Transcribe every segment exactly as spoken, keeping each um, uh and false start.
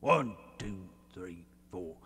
One, two, three, four.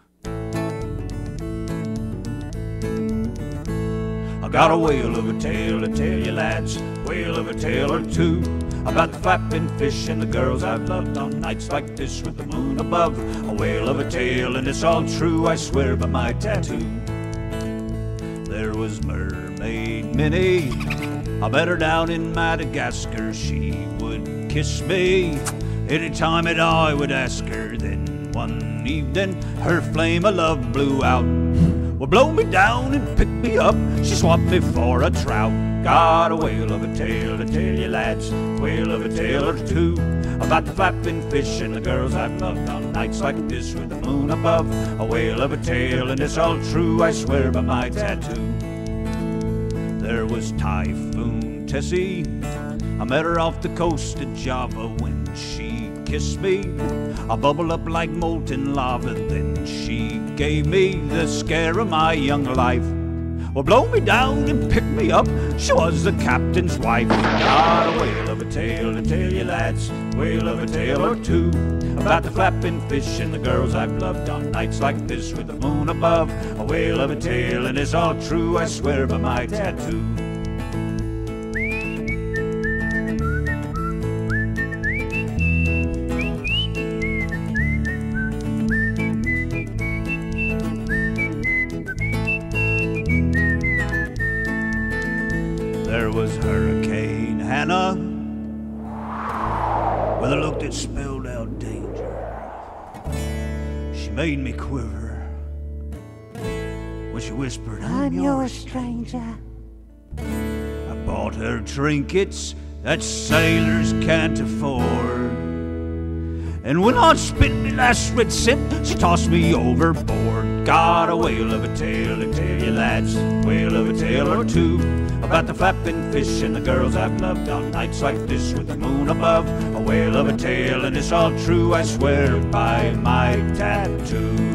I got a whale of a tale to tell you, lads, whale of a tale or two, about the flapping fish and the girls I've loved on nights like this with the moon above. A whale of a tale, and it's all true, I swear by my tattoo. There was Mermaid Minnie, I met her down in Madagascar. She would kiss me anytime that I would ask her. Then one evening her flame of love blew out. Well, blow me down and pick me up, she swapped me for a trout. Got a whale of a tale to tell you, lads, whale of a tale or two, about the flapping fish and the girls I've loved on nights like this with the moon above. A whale of a tale, and it's all true, I swear by my tattoo. There was Typhoon Tessie, I met her off the coast of Java. When she kissed me, I bubbled up like molten lava. Then she gave me the scare of my young life. Well, blow me down and pick me up, she was the captain's wife. Got a whale of a tale to tell you, lads, whale of a tale or two, about the flapping fish and the girls I've loved on nights like this with the moon above. A whale of a tale, and it's all true, I swear by my tattoo. There was Hurricane Hannah, with a look that spelled out danger. She made me quiver when she whispered, I'm, I'm your your stranger. I bought her trinkets that sailors can't afford, and when I spit me last red cent, she tossed me overboard. Got a whale of a tale to tell you, lads, whale of a tale or two, about the flapping fish and the girls I've loved on nights like this with the moon above. A whale of a tale, and it's all true, I swear by my tattoo.